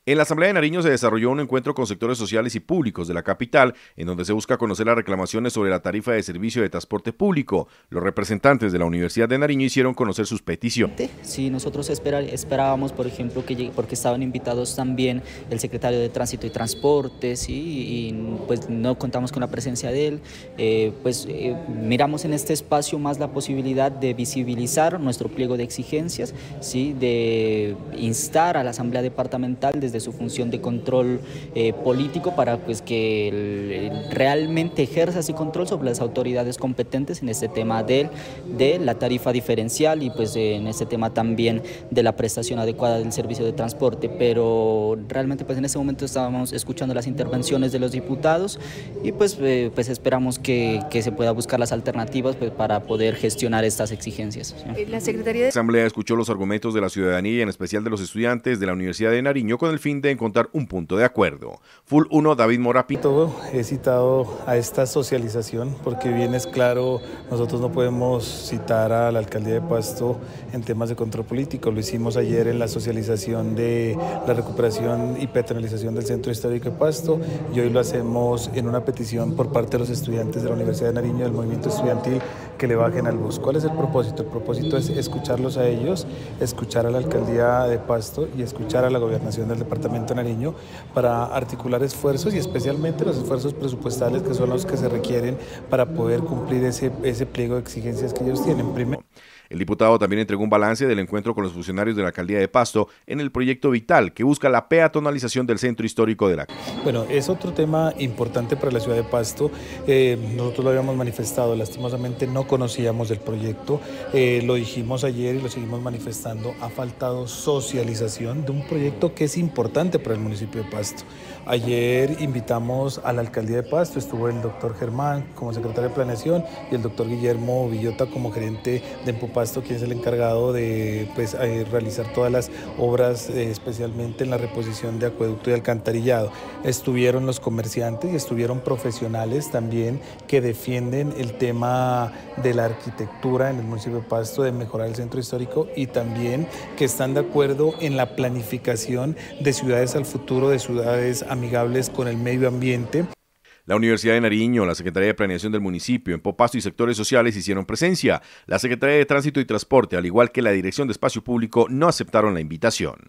En la Asamblea de Nariño se desarrolló un encuentro con sectores sociales y públicos de la capital, en donde se busca conocer las reclamaciones sobre la tarifa de servicio de transporte público. Los representantes de la Universidad de Nariño hicieron conocer sus peticiones. Sí, nosotros esperábamos, por ejemplo, porque estaban invitados también el secretario de Tránsito y Transporte, ¿sí? Y pues no contamos con la presencia de él. Miramos en este espacio más la posibilidad de visibilizar nuestro pliego de exigencias, ¿sí? De instar a la Asamblea Departamental desde su función de control político para pues que realmente ejerza ese control sobre las autoridades competentes en este tema de la tarifa diferencial y pues en este tema también de la prestación adecuada del servicio de transporte, pero realmente pues en este momento estábamos escuchando las intervenciones de los diputados y pues esperamos que se pueda buscar las alternativas pues, para poder gestionar estas exigencias. La Asamblea escuchó los argumentos de la ciudadanía y en especial de los estudiantes de la Universidad de Nariño con el fin de encontrar un punto de acuerdo. Full 1, David Morapi. He citado a esta socialización porque bien es claro, nosotros no podemos citar a la alcaldía de Pasto en temas de control político. Lo hicimos ayer en la socialización de la recuperación y peatonalización del centro histórico de Pasto y hoy lo hacemos en una petición por parte de los estudiantes de la Universidad de Nariño, del movimiento estudiantil, que le bajen al bus. ¿Cuál es el propósito? El propósito es escucharlos a ellos, escuchar a la alcaldía de Pasto y escuchar a la gobernación del departamento de Nariño para articular esfuerzos y especialmente los esfuerzos presupuestales que son los que se requieren para poder cumplir ese pliego de exigencias que ellos tienen. El diputado también entregó un balance del encuentro con los funcionarios de la alcaldía de Pasto en el proyecto Vital, que busca la peatonalización del centro histórico de la ciudad. Bueno, es otro tema importante para la ciudad de Pasto. Nosotros lo habíamos manifestado, lastimosamente no conocíamos el proyecto. Lo dijimos ayer y lo seguimos manifestando. Ha faltado socialización de un proyecto que es importante para el municipio de Pasto. Ayer invitamos a la alcaldía de Pasto, estuvo el doctor Germán como secretario de Planeación y el doctor Guillermo Villota como gerente de Pasto, quien es el encargado de realizar todas las obras, especialmente en la reposición de acueducto y alcantarillado. Estuvieron los comerciantes y estuvieron profesionales también que defienden el tema de la arquitectura en el municipio de Pasto, de mejorar el centro histórico y también que están de acuerdo en la planificación de ciudades al futuro, de ciudades amigables con el medio ambiente. La Universidad de Nariño, la Secretaría de Planeación del municipio, Empopasto y sectores sociales hicieron presencia. La Secretaría de Tránsito y Transporte, al igual que la Dirección de Espacio Público, no aceptaron la invitación.